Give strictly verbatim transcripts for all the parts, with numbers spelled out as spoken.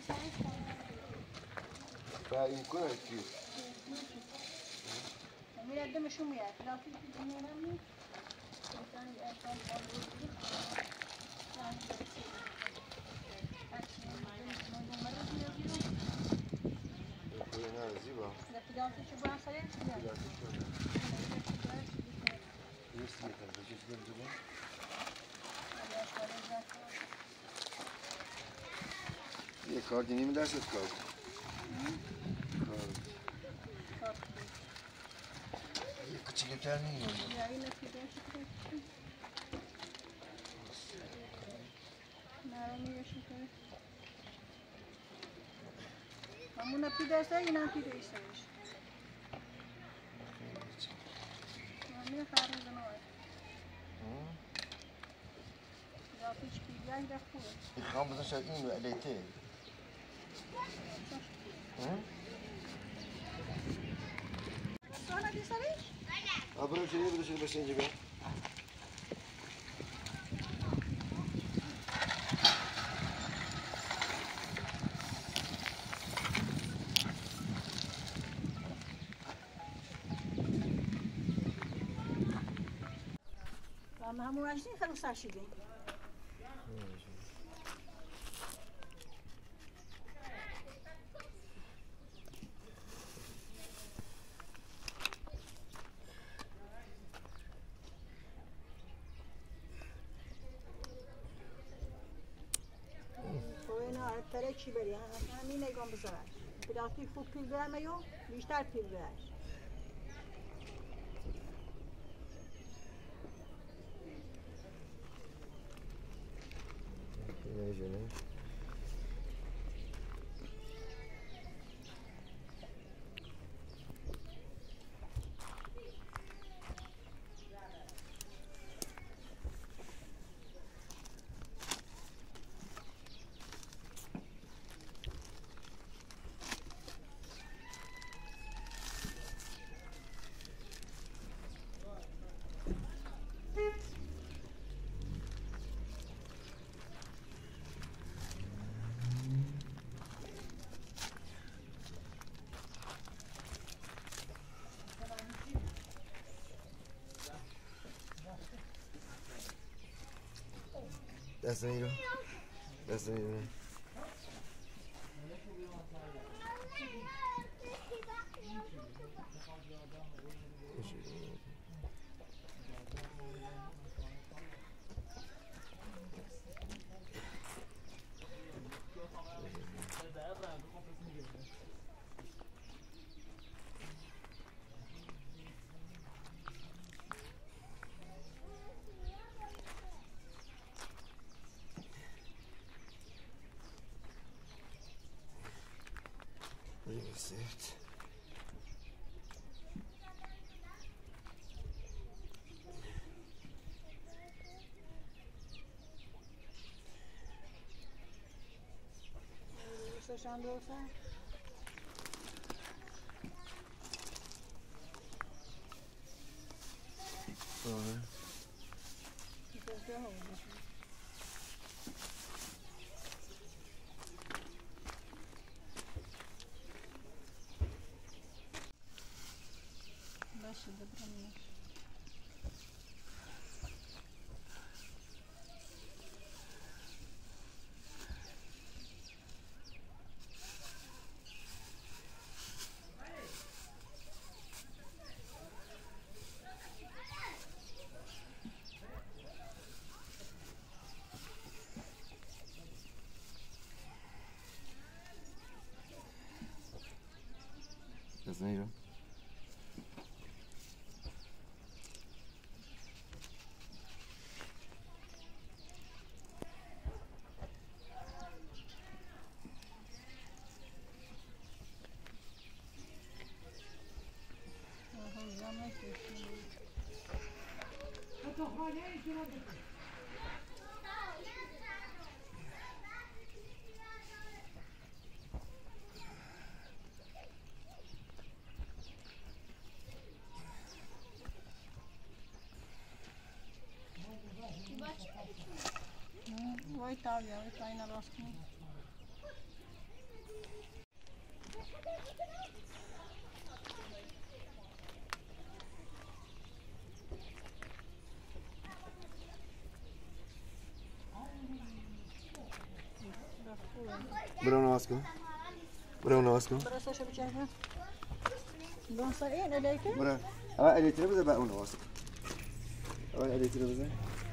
فيمكنها كتير. مين قدم شو مياه؟ لا في في الدنيا نامي. كان يأكل بالوجه. يعني هنا زيبا. لا تدافع شو بقى صحيح؟ لا. يسمع تلفزيون جنبه. ये कार्ड नहीं मिला से कार्ड कार्ड ये कुछ लेता नहीं है همون پیده است یا نه پیده است؟ همین خارج نوع. یا پیش پیده یا خوبه. خام بزن شاید این علیته. سوالات سریش؟ آبرو چیه بدوش بس اینجا بیا. ما همون وجدی خیلی سرشیدیم. تره چی بری؟ همین نگام بذارش. برای خوب پیل برم یا بیشتر پیل برش. نه دست نگیرم دست نگیرم Zit. Słyszałam dosa? Aha. To jest dochodzę. Başı da buranlar. Das nicht, oder? Vay tabii ya, vay kaynar aslında. برو نواز کن برو نواز کن برو ساشا بچه‌ها دون سرين عليك برو اول الکتریک بزن بعد اون نواز کن اول الکتریک بزن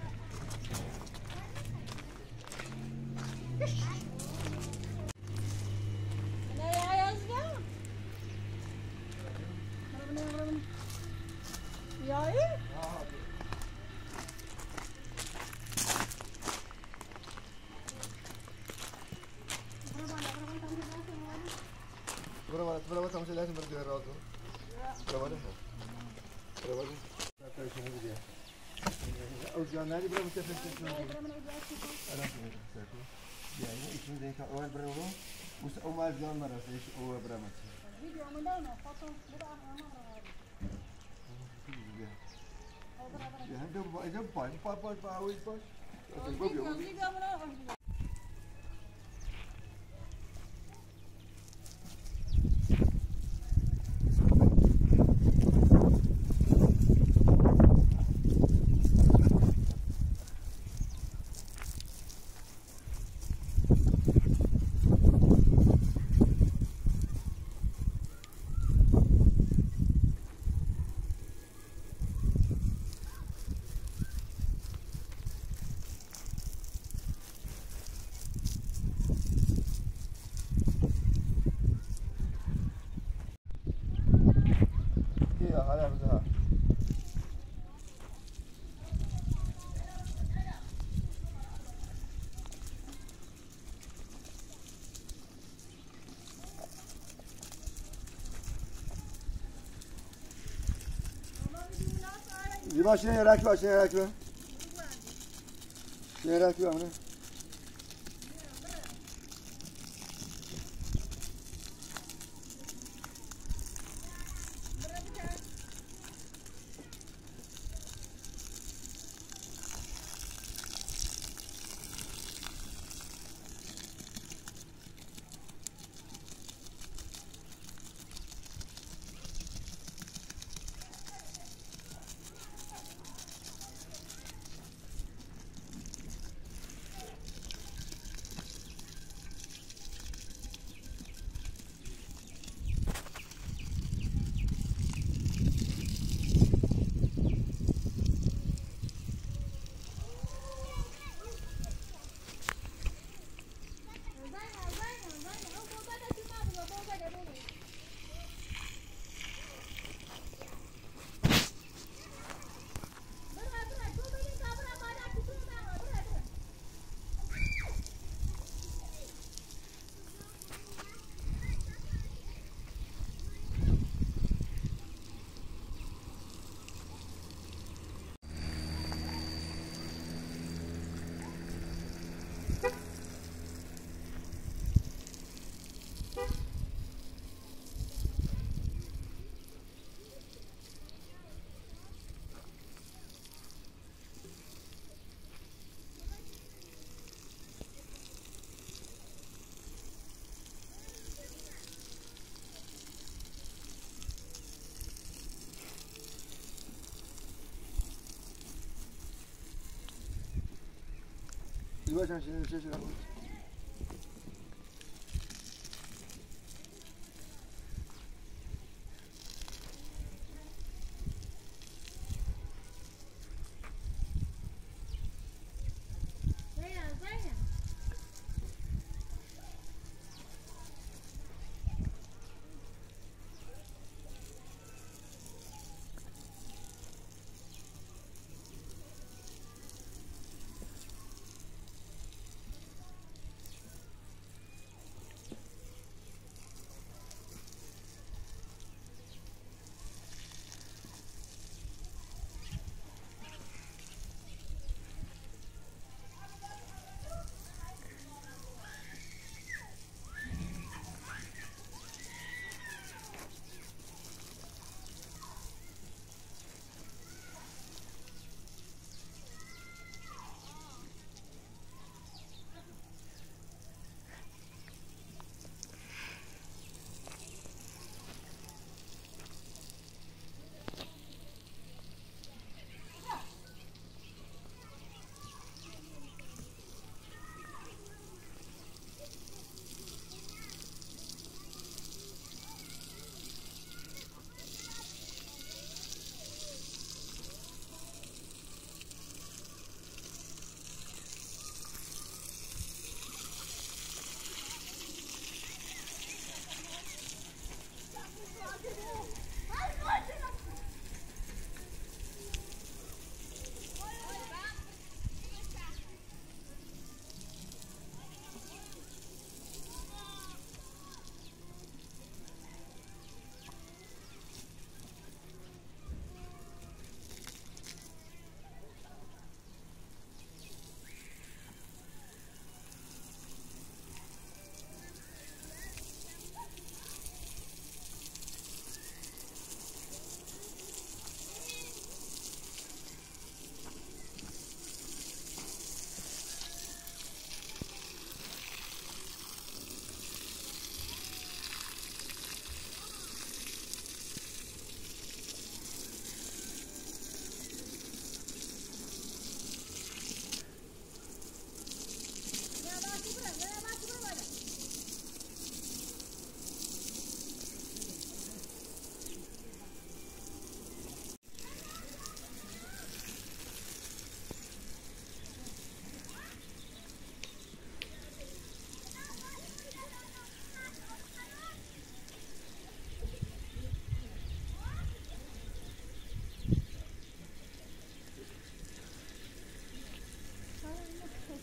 برو برو برو تماشا لازم برو جهر راسو برو برو برو برو تا شنو بده او جان نادي برو متفق شنو بده انا ساكو يعني اسمه زين كان اول برو بس او ما جان مره ايش او برو ما الفيديو عملنا فوتو بضع مره يا هندم اذا باي باي باي باي باي الفيديو الفيديو عملنا زیبا شنه راکبه شنه راکبه شنه راکبه همونه زیبا شنه شنه شنه شنه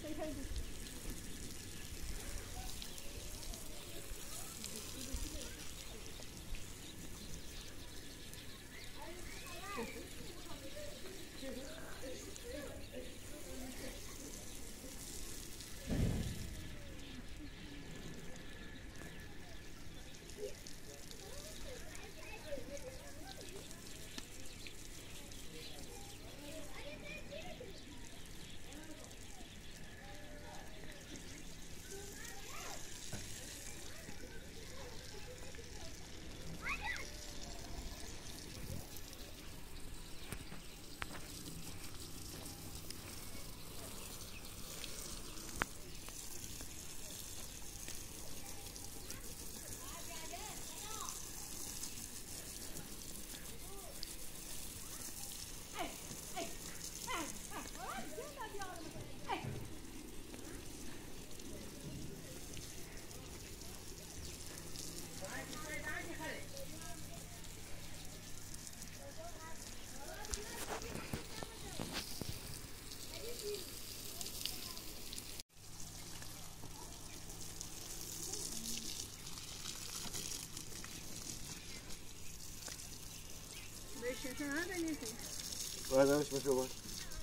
بعد همش مثل باید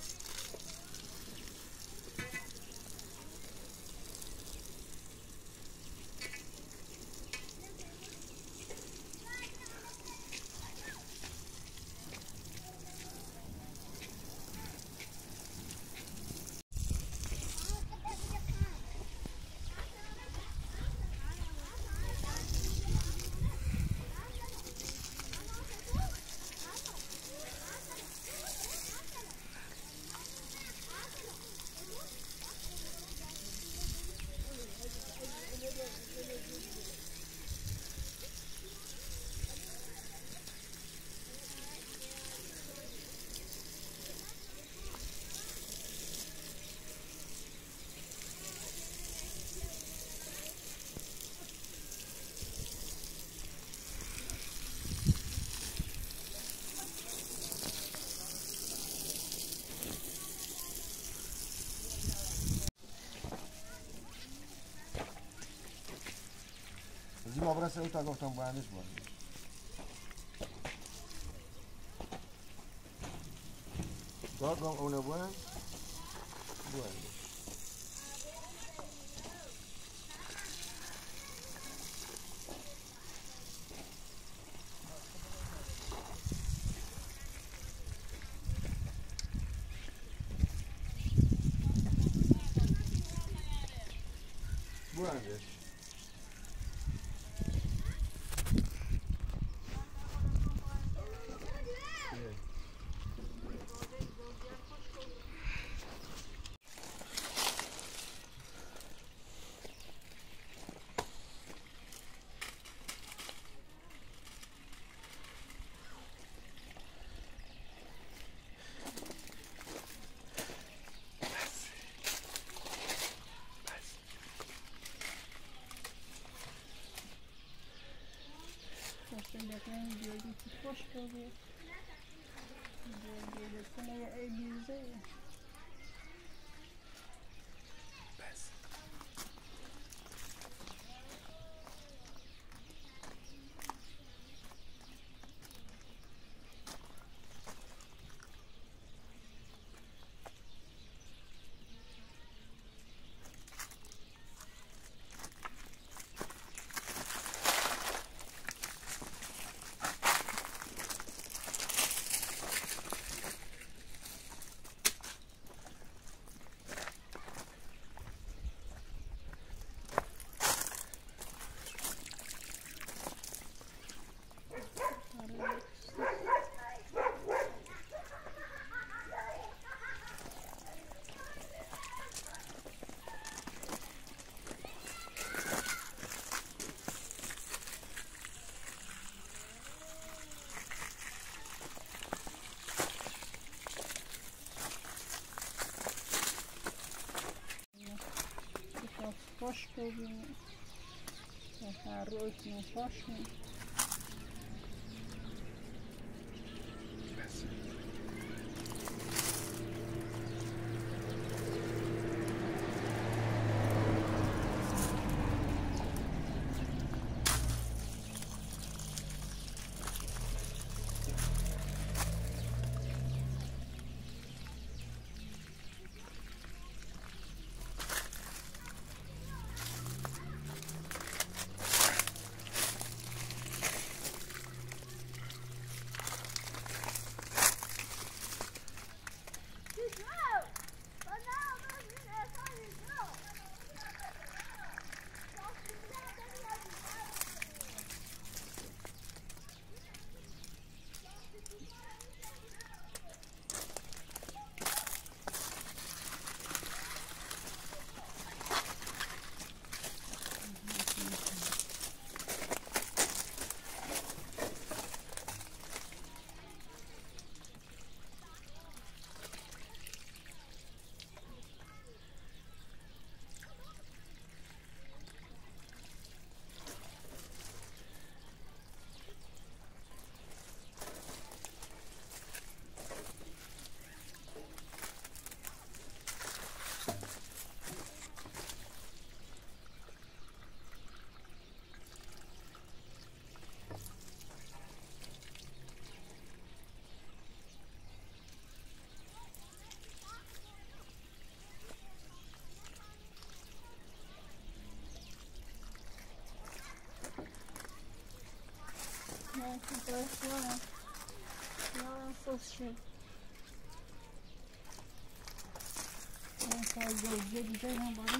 Zima se uta goftam bojanish bor. Dog gong ona buan. Buan. Buan des. Sen diyor ki hoş oluyor. Diyor diyor sana ya elinize. Hoş geldin. Her roşun hoş mu? خوشی من سال دوزه دیگه هم باریم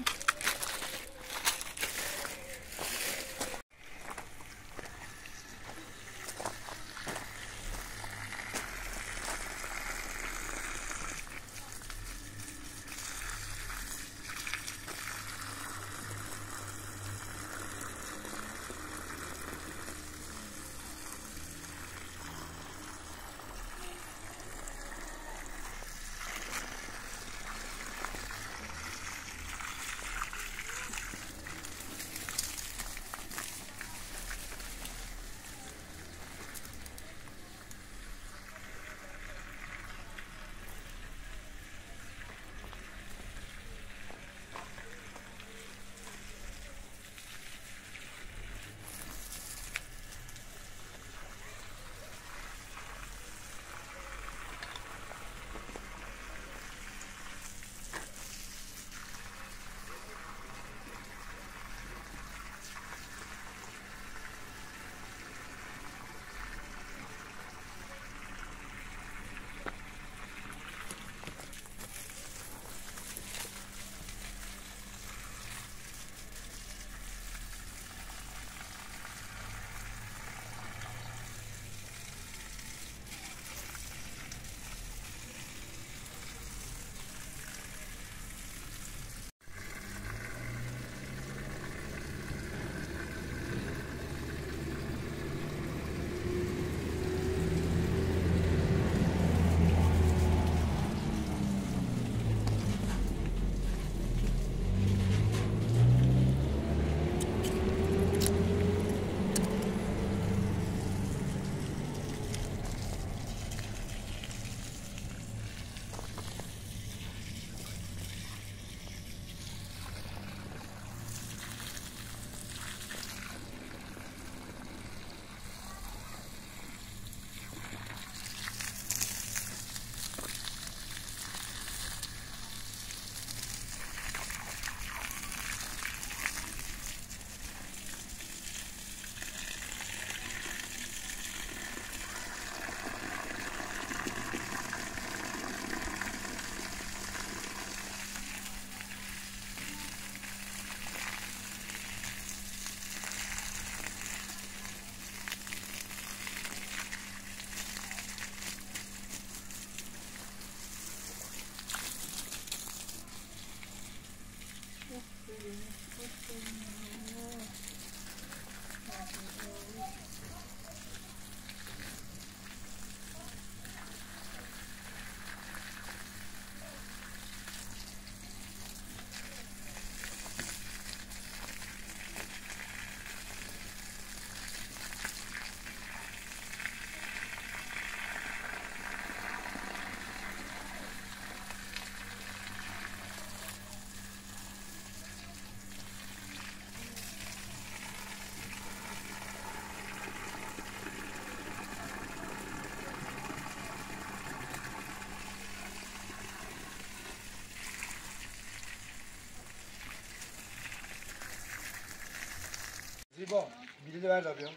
زیبا بلیط بردار بیام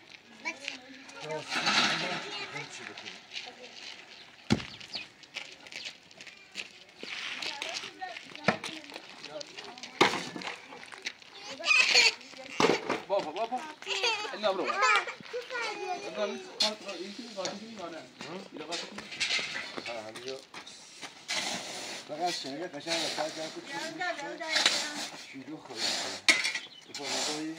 بابا بابا انا برو قال قال يمكن قال يمكن انا الى قال ها همینجا فقط شنگه قشنگ سر جان تو شیدو خورد تو فهمیدی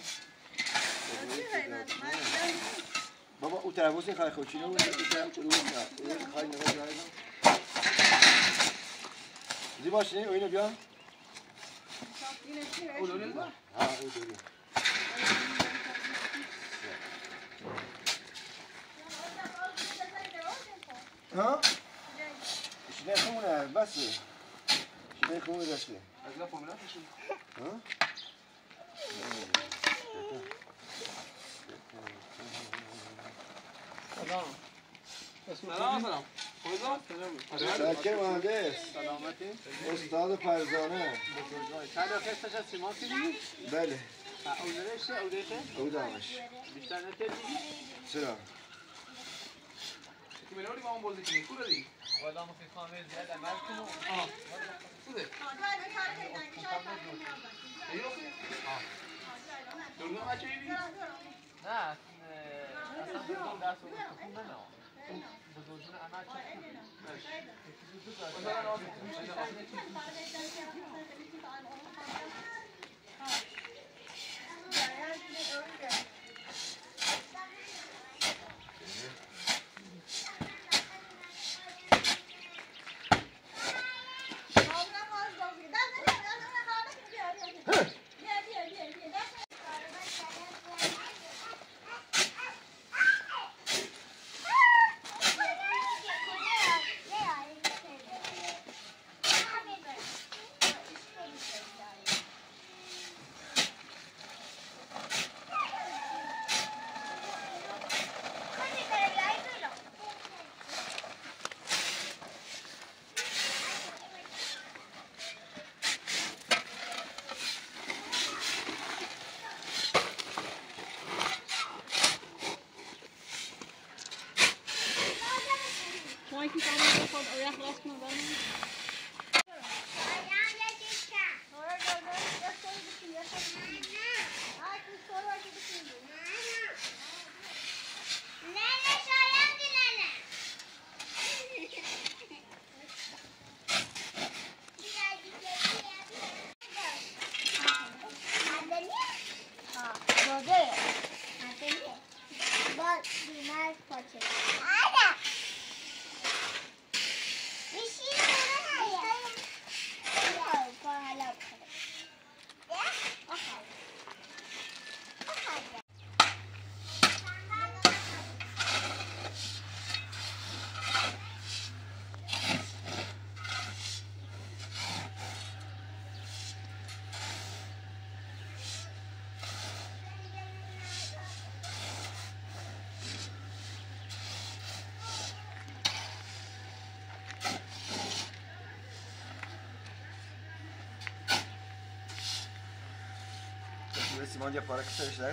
بابا او طرف این خاله خوچینه بود این طرف اون اون خاله نگاه جایی زیبا شنی اینو بیا اون داره ها اون داره ها شنی خونه بس شنی خونه داشته از لا فهمنا ها سلام سلام سلام سلام سلام مهندس سلامتی استاد فرزانه چند قسطش از سیمان کردی؟ بله اولش اولشه او دامش بیشتر نتیجی چرا که منوری ما اون بازی کنیم کور دی والا ما في خامه زياده عمل کنم آه خوبه ایو آه دورگاه ما چی بی نه اصلا بدون درس و خون نه بزرگون عمل Sanki sana da fazla yaklaşma bana. Simão de fora que você está.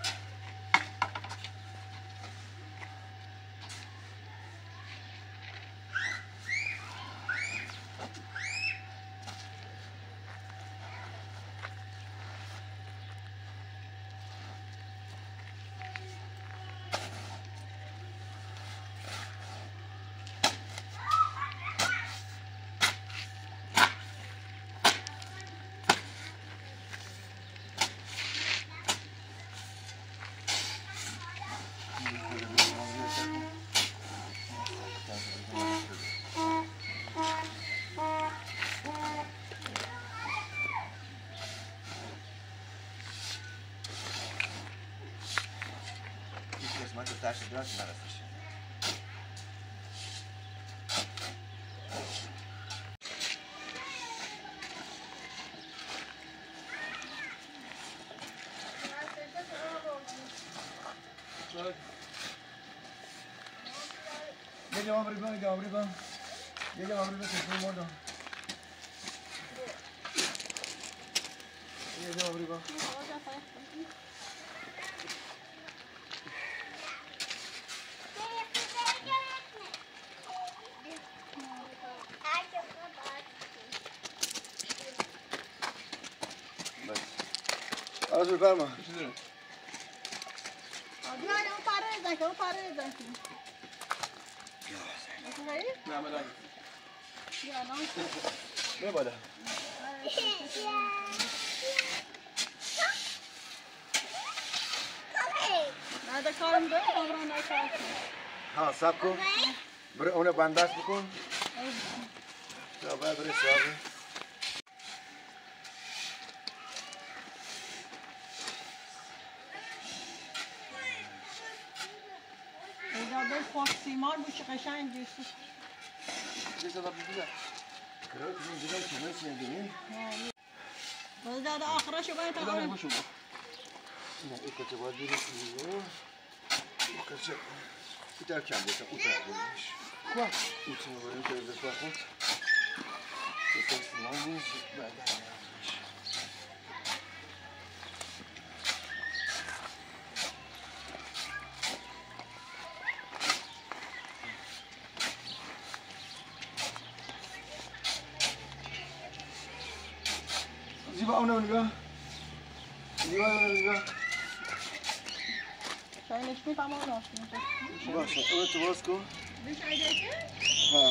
قسمت ترش دراز نرسش یه جواب ریبان یه جواب ریبان یه جواب ریبان کسی مردم یه جواب ریبان Rasool verme. Ja, een paar redden, een paar redden. Wat ga je? نه مدام Ja, nou. بیا بالا. نه ده کارم دارم، کامران نکرد. ها صبر کن. برو اونو بندست بکن. تا بعد بری صابه. اجازه خود سیمان بوش قشنگ جیستی. چه صدا بیشتر کرد من دیدم که من سیندی. باید داد آخرش باید تا خدا نمی‌شود نه این کجا باید بیرون کنیم. این کجا بیشتر کم بود. اون طرف بودیش. کو این چیزو بریم که دست خود. تو سیمان بود بعد نمی‌اش. زیبا اونو نگاه زیبا اونو نگاه شاید نشمی تمام ناشتیم باشه اون تو باز کن بیش ایده ها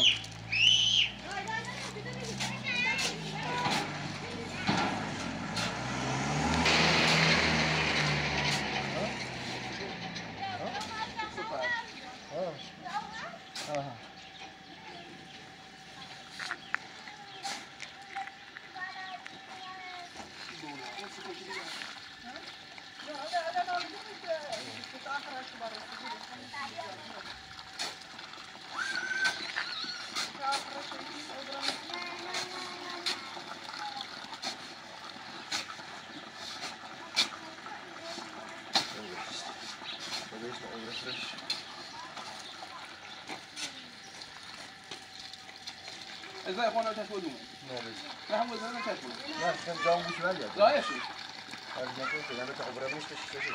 ازاي اخوانا تشودون لا هم زمان تشود لا كان جاوب مش مالي لا يا شيخ هذا ما كنت انا تعبر مش تشتغل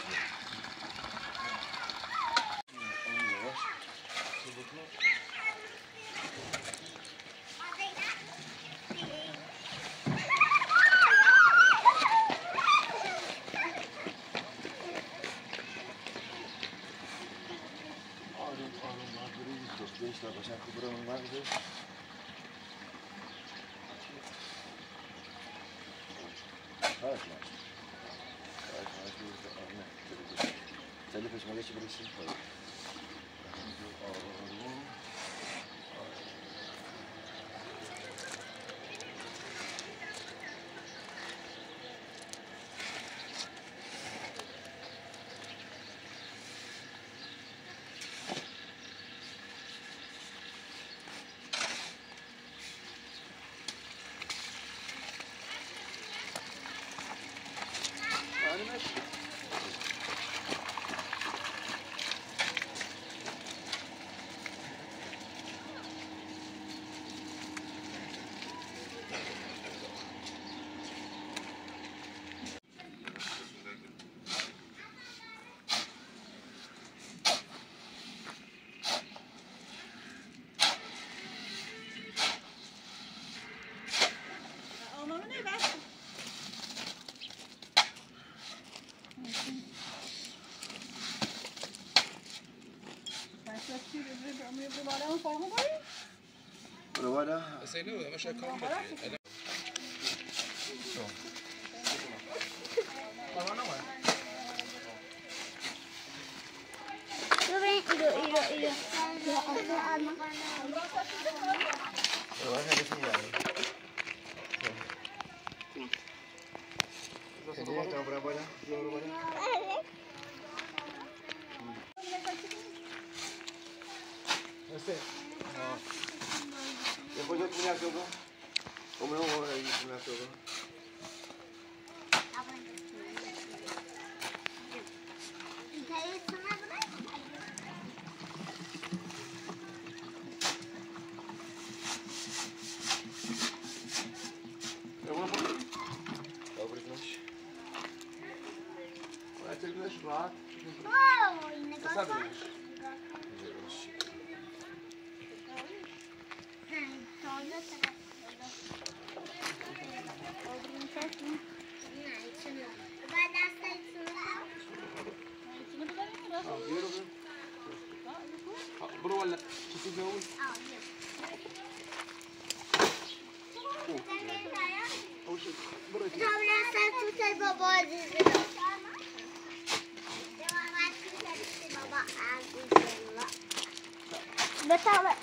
Gençler başa Kobra'nın var mı? Evet lan. Evet, evet. Talib peşime geçebilirsin. ولا بس هنا مش هكون Depois eu punha aqui, como não vou aí punha aqui. Eu vou por aqui. Dobra nós. Vai ter que deixar. Sabe isso? برو ولا تتجوز اول شيء برو بتابع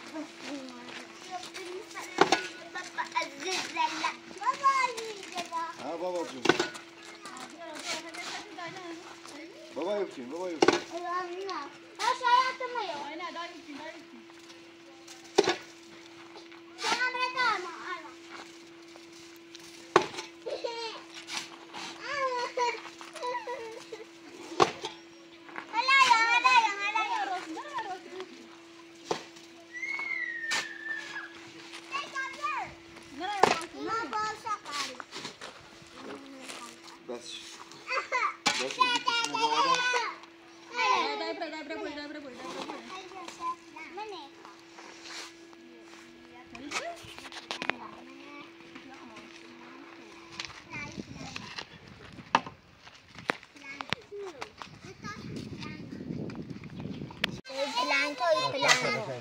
ها بابا بجيب بابا يبكي بابا يبكي بس بس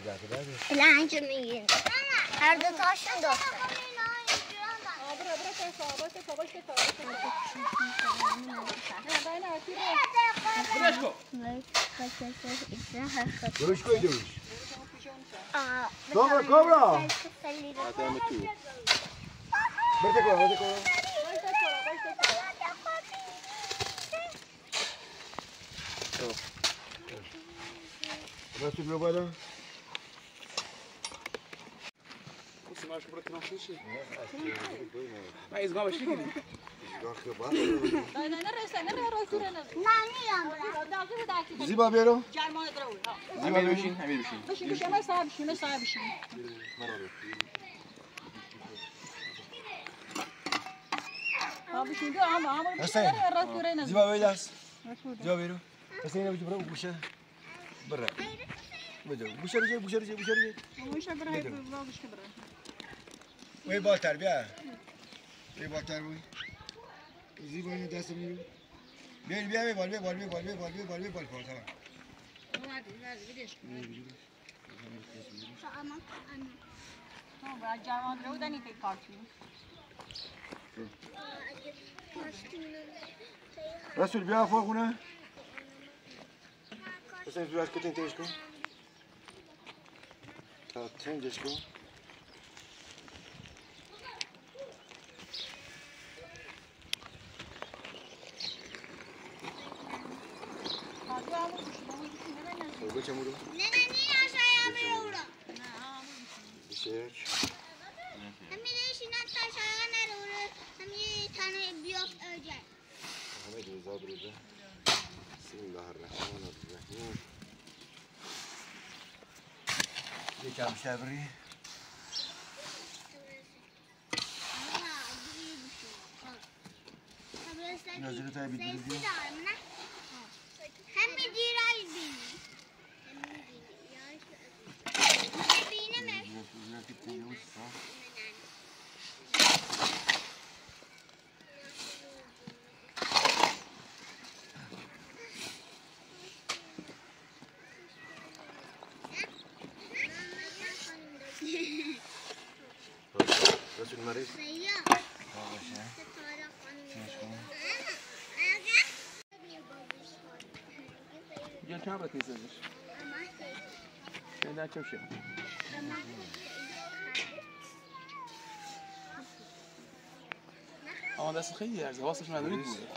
لنج میگین هر دو تاشون دختر دوش کوی دوش کوبرا کوبرا برده کوبرا برده کوبرا راسو برو بالا سمعش كبرت نفسي ما يزغى باش يجري زیبا بیارو زيبا بيمشي حبيبي بيمشي بشین بشین ما صاحب بشین ما صاحب بشین آب بشین دو آم آم حسین راسوره زیبا بیاس زیبا بیارو حسین بچه برو گوشه برا بجو گوشه رجع گوشه رجع گوشه رجع گوشه برای بابش که برای وی بالتر بیا وی بالتر وی زیبا اینو دست میرو بیا بیا بیا بال بیا بال بیا بال بیا بال بیا بال بیا بال بال تمام وادي وادي بديش اما اما تو بعد جوان رو دنی تی کارتون رسول بیا فوق نه حسین زوج کتین تیش کن تا تنجش کن بچه مورو نه نه نه aşağıya veriyorum. بشه Hamide'yi şimdi aşağıya veriyorum. Hamide tane büyük ölecek. همه روزا بروزه بسم الله الرحمن الرحیم یکم شبری نازل تای بیت بریدی هم دیرای بینی بینه می رسول مریض يا كابا تيزش كان كم شيء اه ده خیلی درزه واسش نداری بود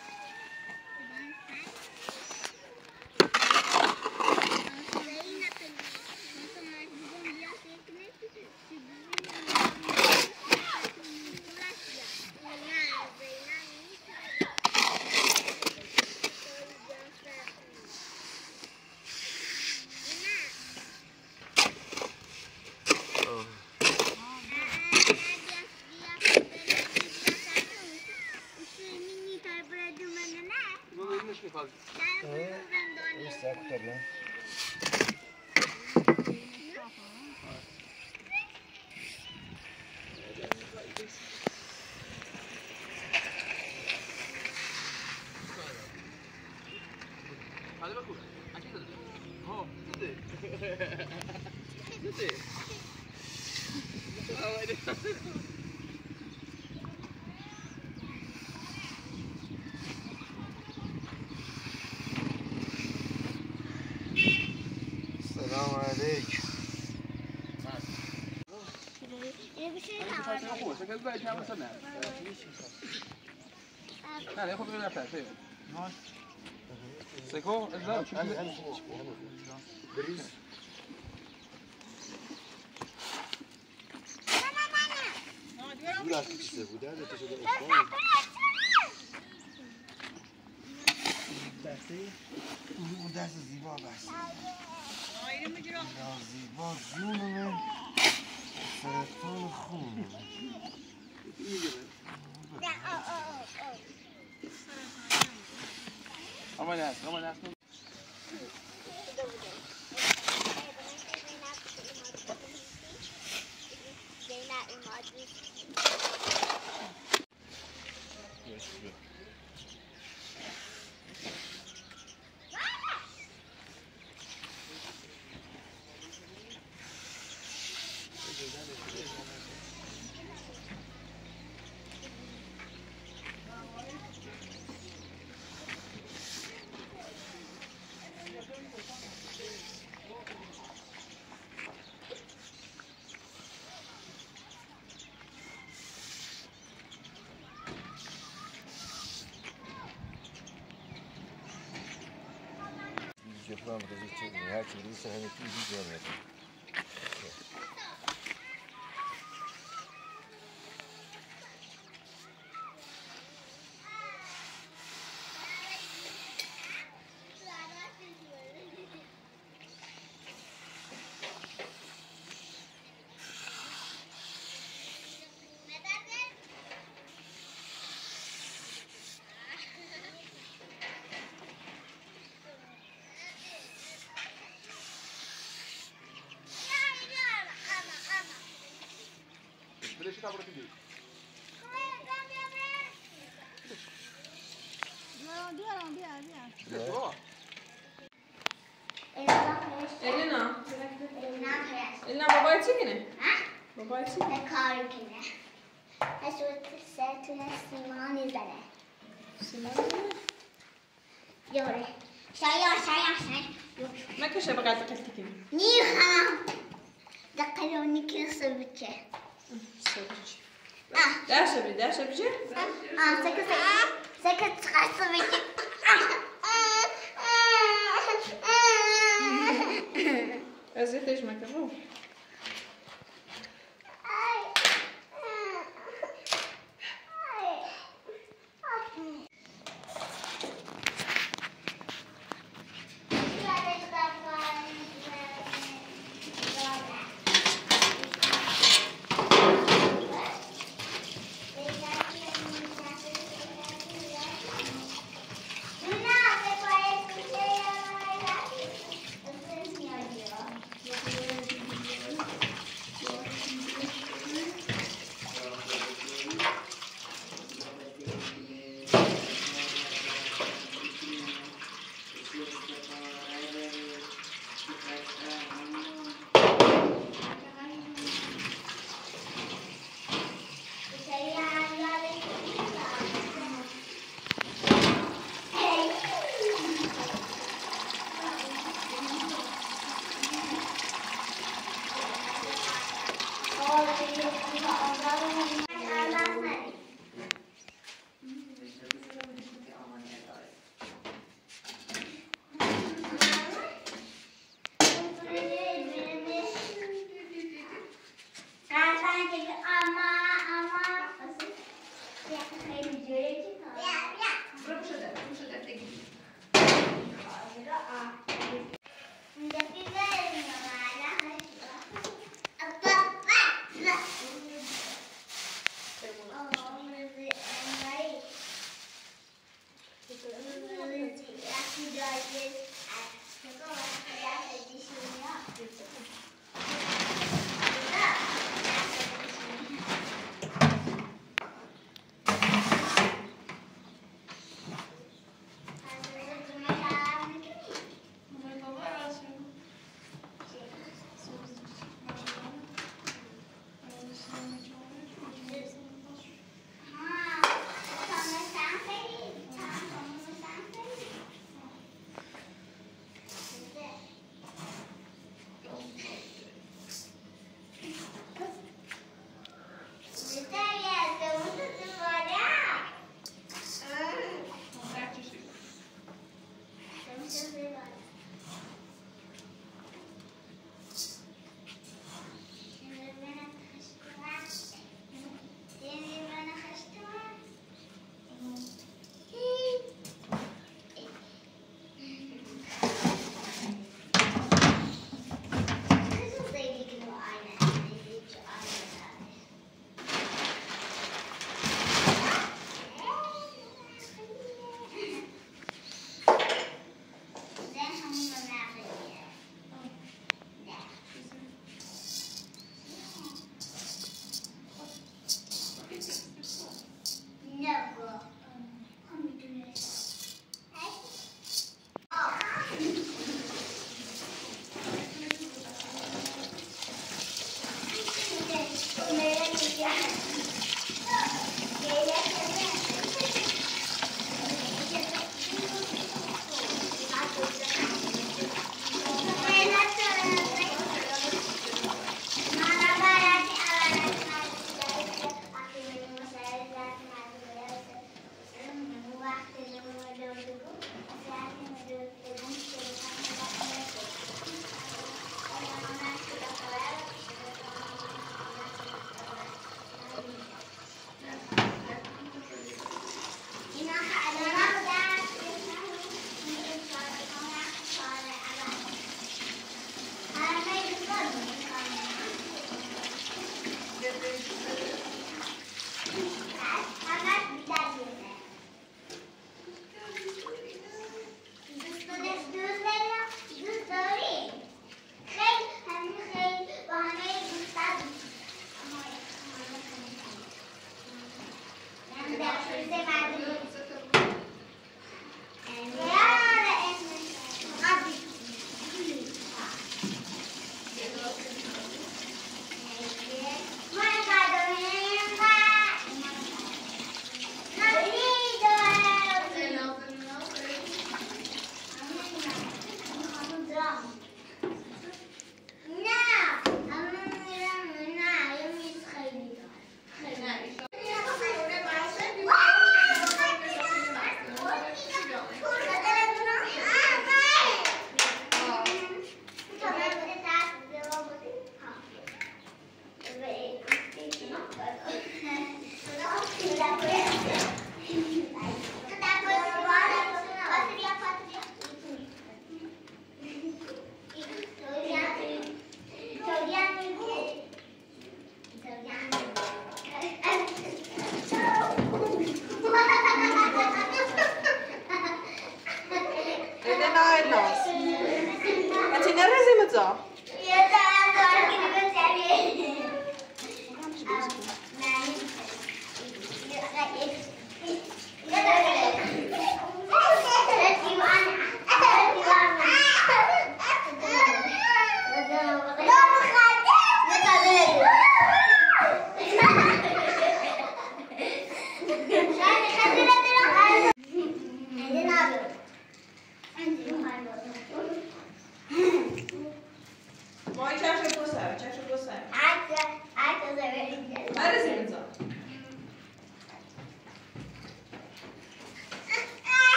سلام علیکم یه گوشه خوبه شکل باید کم مثلا نه نه نه خب ببینم پس سکو ازا چی بریز دور از کشته بوده ده تو شده اصلا دسته اون دست زیبا بس یا زیبا جون من سرطان خون اما نه اما نه من بده چه دیگه هر چی بده همه چی دیگه میاد. بلش تا برو دیگه بیارم بیار بیار برو Elena Elena. Elena Elena بابای چی کنه؟ ها؟ بابای چی؟ نه کاری کنه اشوت سه تو سیمانی زده سیمان کنه؟ یوره شایا شایا شایا ما کشه بقید قصدی کنه؟ نیخم دقیقونی که سویچه سویچ ده شبی ده شبی چه؟ آه سکت سکت سکت سویچه ازیتش مکرو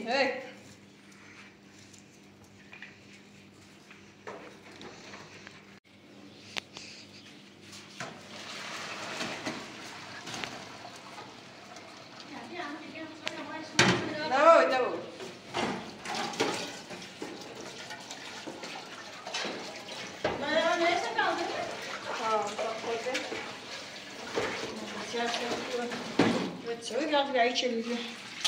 هي داوود داوود بتسوي قاعد بعيش اللي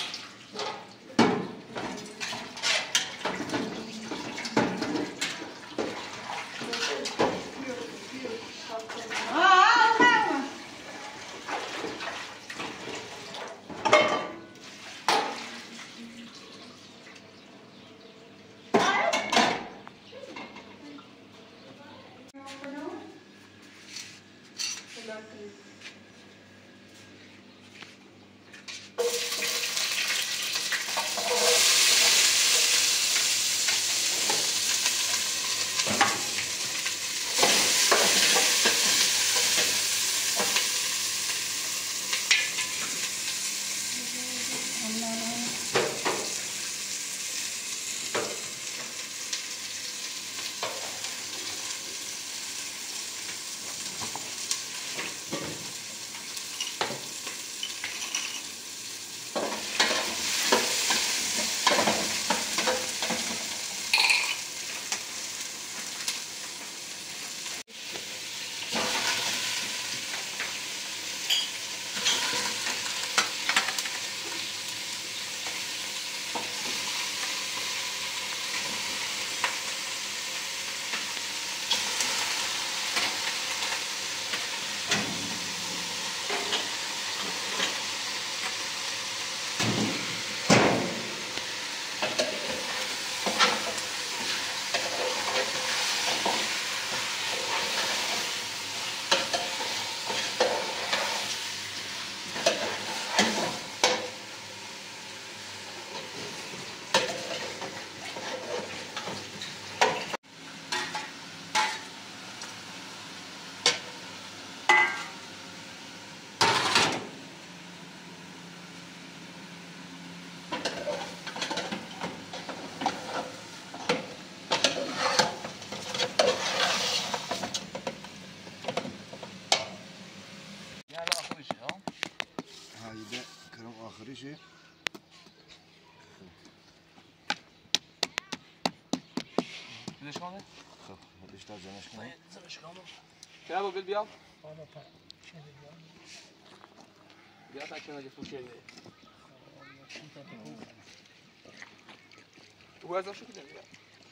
آخریشه بدش کنه؟ خب بیشتر جمعش کنه زمش کنه که ابو بیل بیام؟ آنا پا چه بیام؟ بیا تا چه نگه فوشه بیه تو باید شو کنیم بیا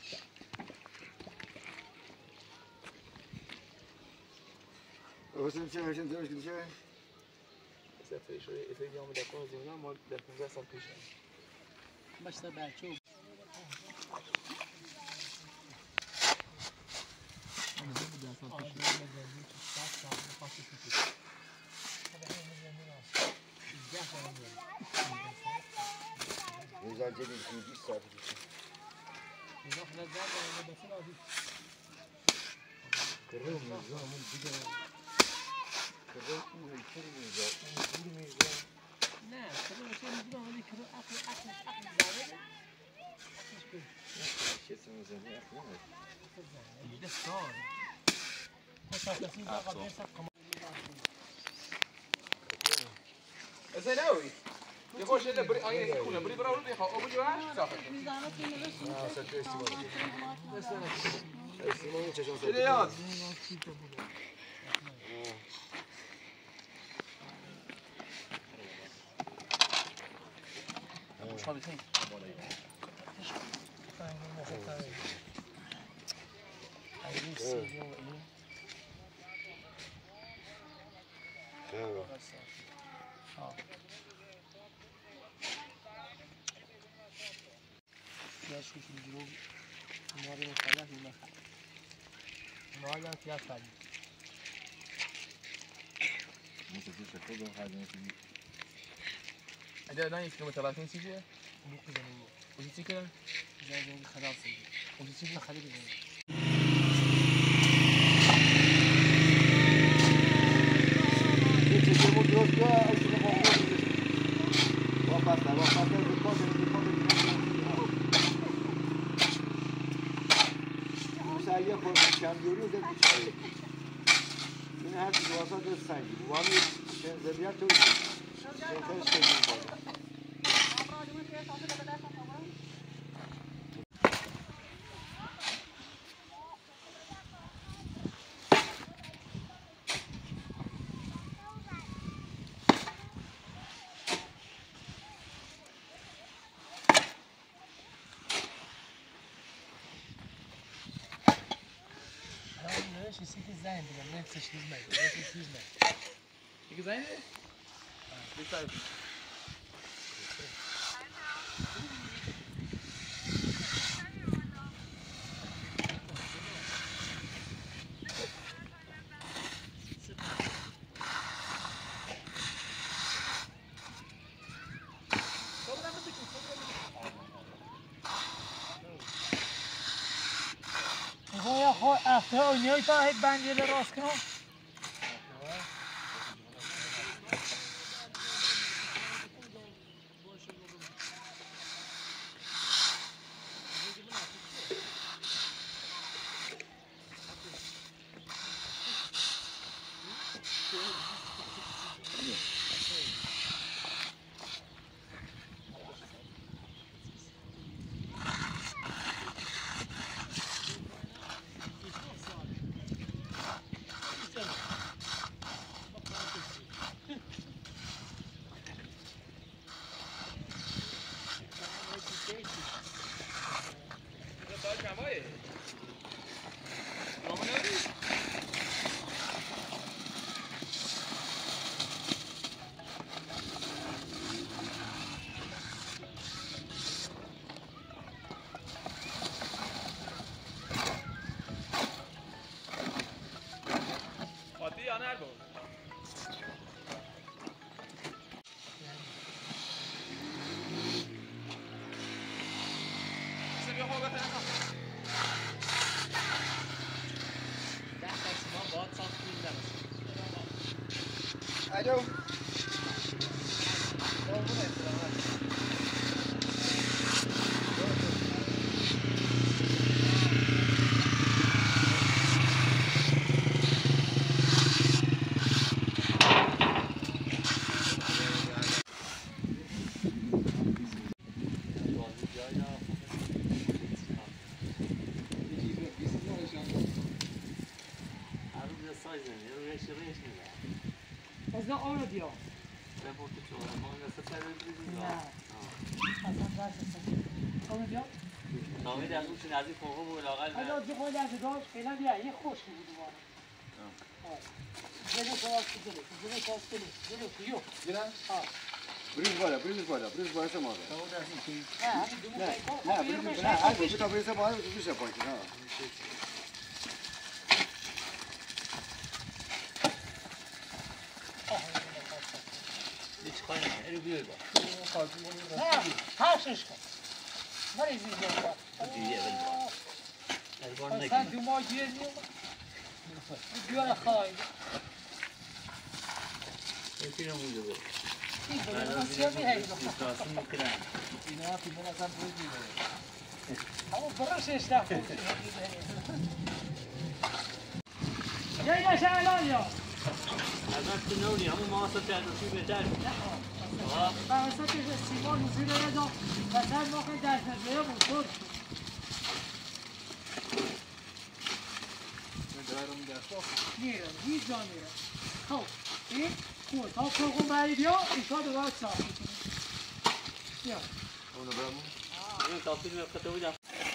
حسین چه هشن دمش کنی چه؟ سفری شده ایفه بیام در کنه زمینه ما در پونزده سال پیش باشتا بچه میزان جدید بیست ساعت پیش اینا خلاص زد و بسیار عادی کرم میزان من دیگه کرم اون کری میزان اون میزان نه کرم میشه میزان ولی کرم عقل عقل عقل زاده چه سمزنی اخلاق دیگه سال تاسیس داغ بیسق کم زيناوي يخش الا بري اي يكون بري برا ولا يخو ابو جواش صافي اه سكر استماع استماع چشم سر رياض مش فاضي فين شوش الجنوب الماضي من ثلاث من الماضي ثلاث ثاني ممكن في شكله هذا مثل هذا نايف كم ثلاثين سيجي مو كذا منه وش تيجي زي زي خلاص وش تيجي خليه Vou passar, vou passar, depois, depois, depois, یه خورده کم بیاری و دل بیچاره این هر چیز واسه دل سنگی بوانی شنزلیت تو شنزلیت شنزلی باید She sees his Zainab and then she's made. She's made. You can Zainab? This side. یا خود افتر اونیای تا هی بندیل راست کنم Alo. از نه آن دیا Ben burada çoğalım. Onu nasıl sevebiliriz نه ya? اصلا درس است آن دیا Tahmin ederim için nazik koku bu lagal. از از خود از داش فعلا بیا یه خوش بود دوباره جلو خواست جلو جلو خواست جلو جلو کیو Giren. ها Biriz bara, biriz bara, biriz bara sama da. نه همین دو Ne? موقع Ne? Biriz ne? Her bir ta biriz bara, biriz yapar ki ha. Hiç kaynağı. Eri büyüyor bak. نه هاشش کن مریضی بود Düğüye ben bak. Elbarına اصلا gidiyor. دو ماه گیر میومد بیار خواهی Ötüyorum buydu bu. این Ben بود de مسیح میهی İftasını mükemmel. اینا فیلم اصلا بود میبره اما برش اشتاق بود یه یه شعلان یا Elbette ne oluyor ama mağaza tercih beder. من اصلا که سیمان نزیل رضا مثلا موقع در نظره بزرگ میره هیچ جا میره خب این خوب تا پروگرام بری بیا اینجا دوباره صاف میکنه بیا Onu ben mi? Benim tatlı bir kata hocam.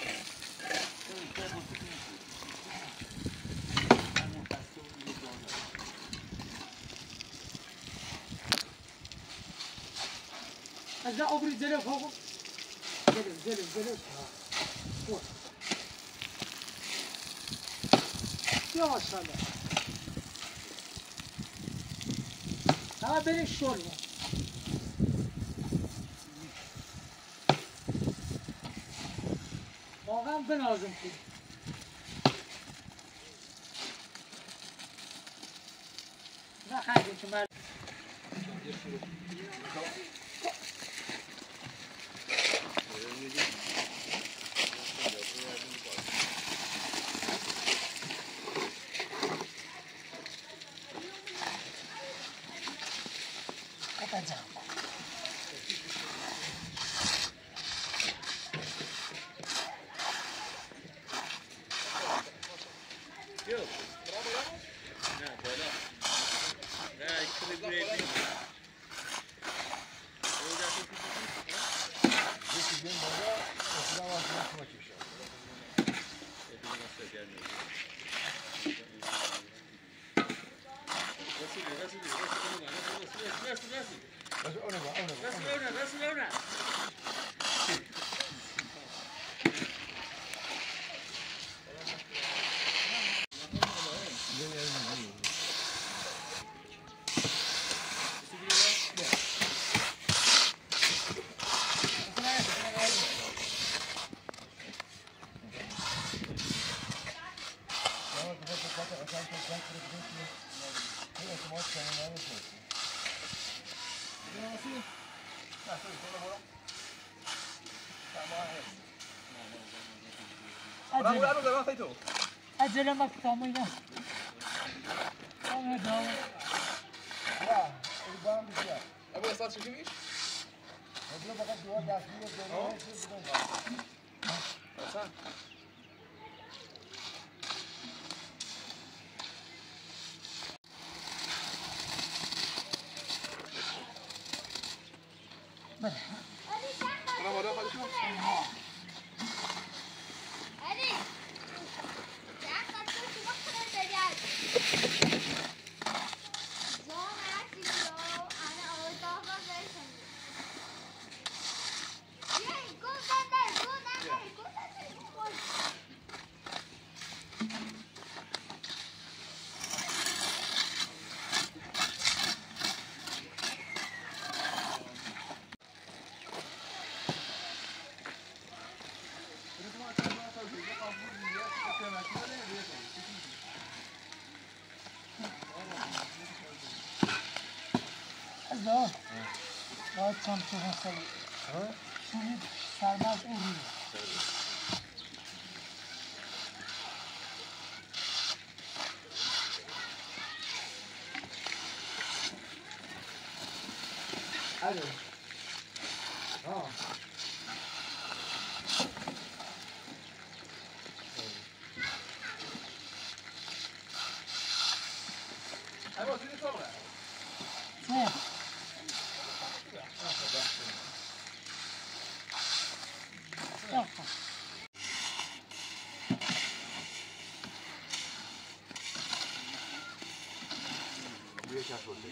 از ده آبری زلف فوق زلف زلف زلف خوب بیا ماشالله همه بریم شل واقعا بنازم خوب نه خیلی که مرد برو برو برو خیلی تو عجله ما کاملا کاملا داو البام بسیار ابو استاد چی میگی مثلا فقط دو دست میاد دو اصلا بله انا ماده خالص شو علي تعال قد شو بكره الدجاج جو معك جو انا اول طاقه زي سندي ياي كون دندر كون دندر كون دندر كون ازا باید چند چه حسابی چونی سرماز او روی الو ها ابو سيدي صبره نه يلا بیا چه شده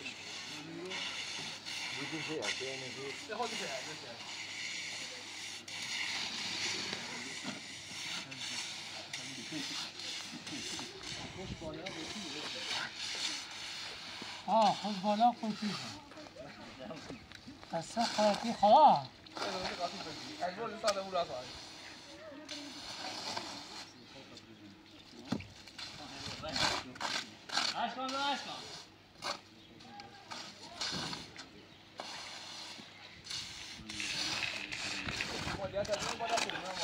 بودی چه است یعنی چه خودی کرد آه خود بالا قوطی قصه قوطی خواه اجبار لسه ابو راس اشکان اشکان مالیات از اون بالا کنم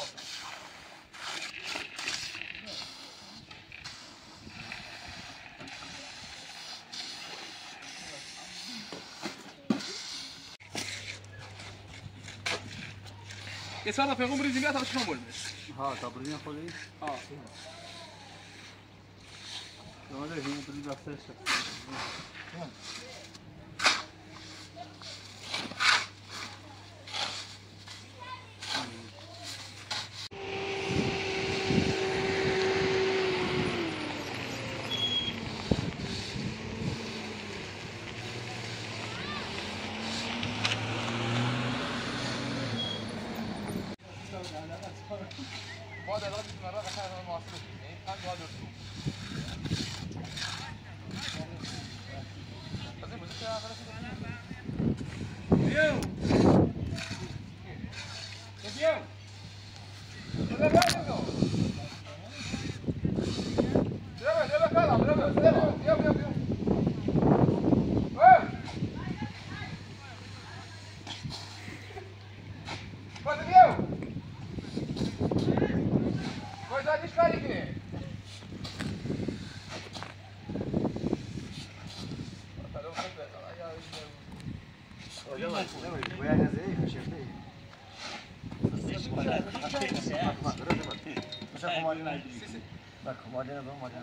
یه سال پیغمبر بریزی میاد تا شما بولمش ها تا بریزی خودی ها شما ده این بریزی بخشش ما در واقع مرا قشنگ معاصر این پنج واحد درست از این بزرگ آخرش بیو بیو بلا بلا بلا بلا کلا بلا بلا بیو بیو بیو اوه باید بیو باید کاری کنه باید از این کشیده مثلا کمادین نجوری نه کمادین نبود کمادین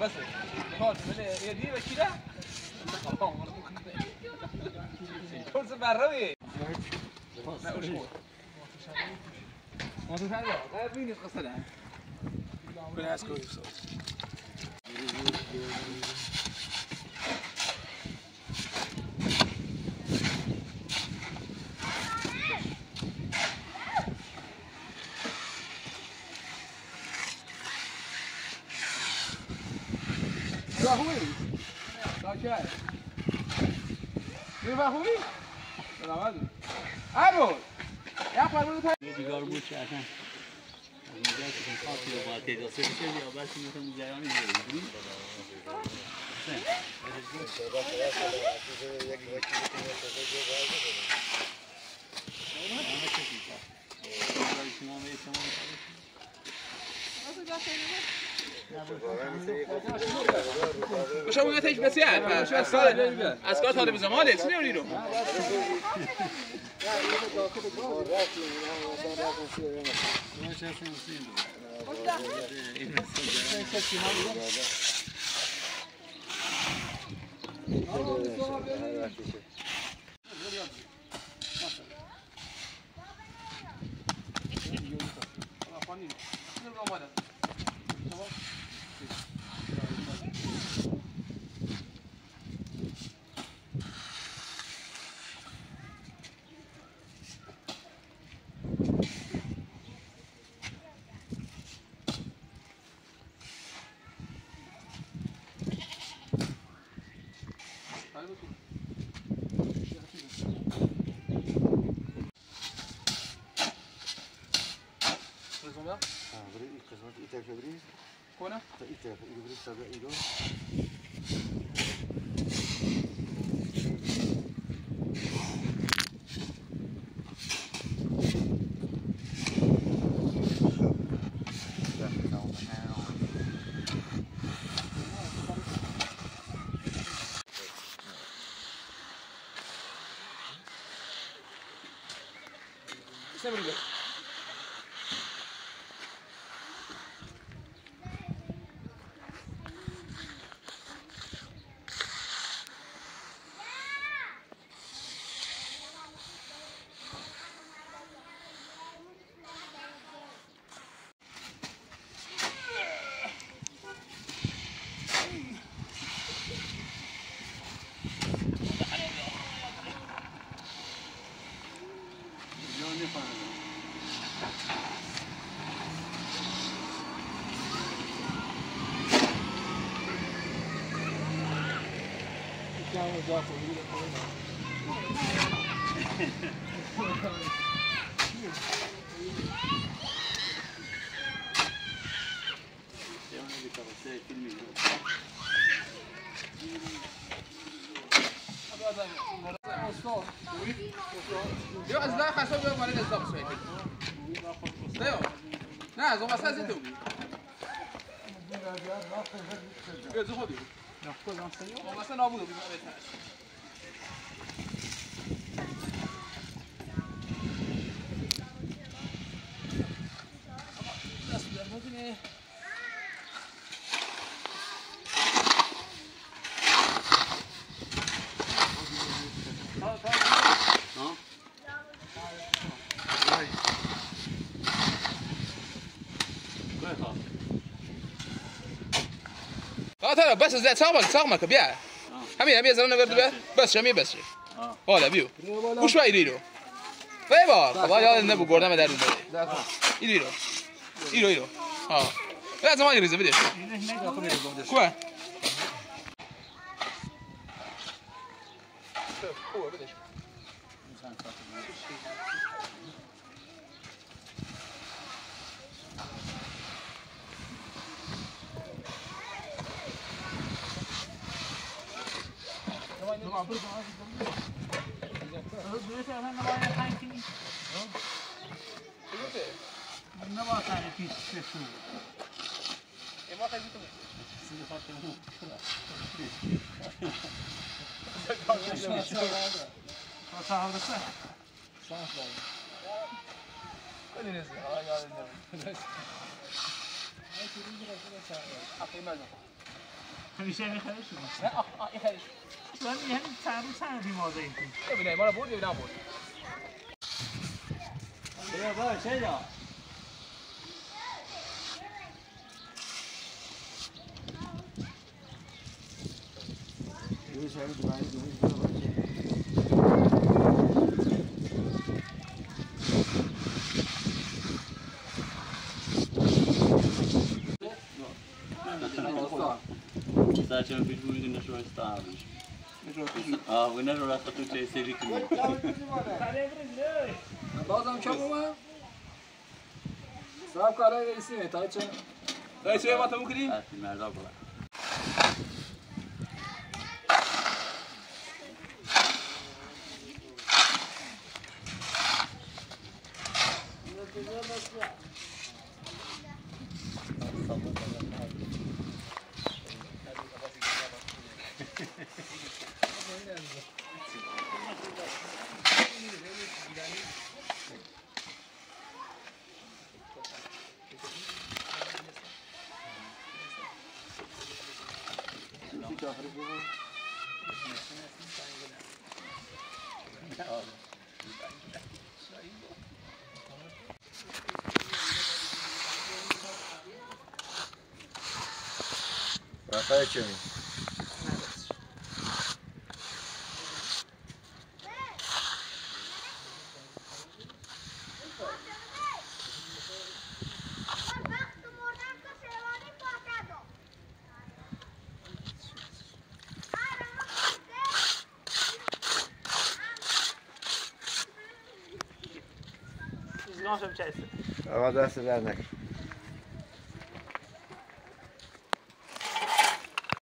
بس خلاص من دي وكده كل سبعة لا وش هو ما تفعله لا بيني قصدها كنا اسكو راهوي لا شاي مين راهوي لا ما ادري ارو يا اخوان من هاي دیگار بود چه اصلا اینجا که خاطی رو با تیجا سه چه یا بس میتونم جریانی میگیری مش هو نتيجة بس يعني أسكار أسكار طالب زمالك شنو يريدوا؟ كونه؟ إيتها إيدو سبع إيدو. سمري يو ازلا خاصه يوم ولا ازلا بسوي كده لا زو مسا زيتو يو زو خدي ناخذ عن سيو مثلا نابودو بيبقى ترى بس زي صامك صامك بيع همين همين زلنا برد بيع بس شمي بس ولا بيو وش بقى يريدو فيبار خلاص يلا النبو قرنا ما دارون يريدو يريدو يريدو اه لازم ما يريز بديش كوا كوا بديش همیشه میخره شما نه آه آه این خیلی من میگم چند روز چند بیمازه این کن ببینه ما رو برد ببینم برد بیا باش ایجا یه شهر دوباره دومی برو باشه Saçma bir bu yüzden şu an stabil. Aa, bu ne rol atıyor şey seri kimi? بازم کم اومد صاحب کارای رئیسی تا چه رئیس ما تو میکنی Asli merda bu. رفای چه می؟ Zgąszam cię. آقا دست در نکن